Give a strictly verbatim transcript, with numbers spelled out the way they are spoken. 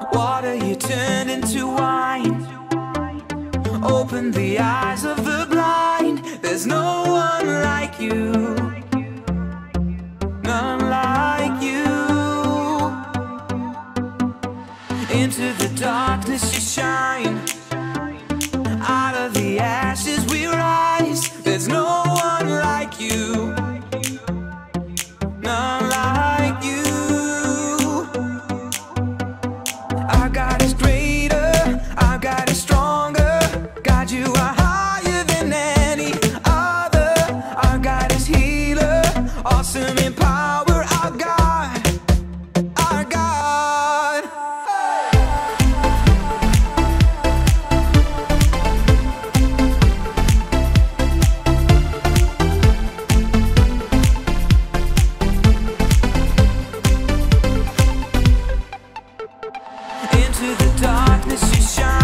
Water you turned into wine. Open the eyes of the blind. There's no one like you. None like you. Into the darkness you shine. Out of the ashes we rise. There's no one like you. None like you. Our God is greater. Our God is stronger. God, you are higher than any other. Our God is healer. Awesome in power. Our God. Our God. Into the darkness you shine.